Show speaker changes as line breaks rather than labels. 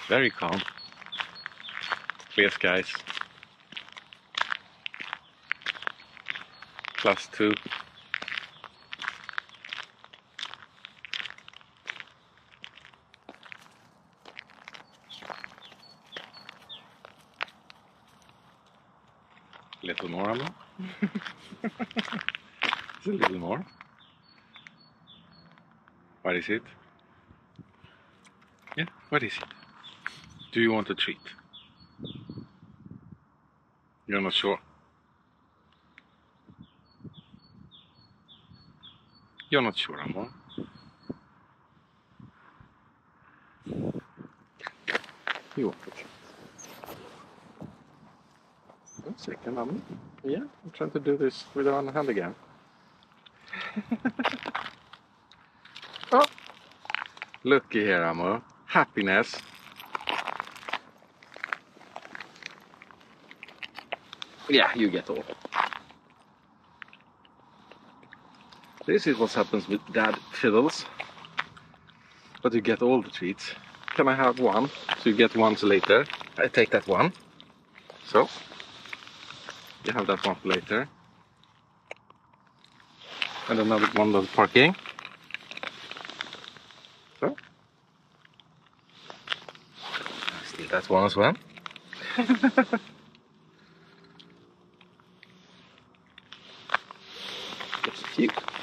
Very calm. Clear skies. +2. Little more, Aamu. It's a little more. What is it? Yeah, what is it? Do you want a treat? You're not sure? You're not sure, Aamu. You want a treat. 1 second, Aamu. Yeah, I'm trying to do this with one hand again. Oh! Looky here, Aamu. Happiness. Yeah, you get all. This is what happens with dad fiddles. But you get all the treats. Can I have one? So you get one later. I take that one. So, you have that one for later. And another one of parking. So, I steal that one as well. Just cute.